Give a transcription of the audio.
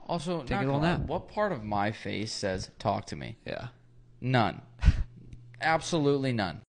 Also, Take a little nap. what part of my face says "talk to me"? Yeah. None. Absolutely none.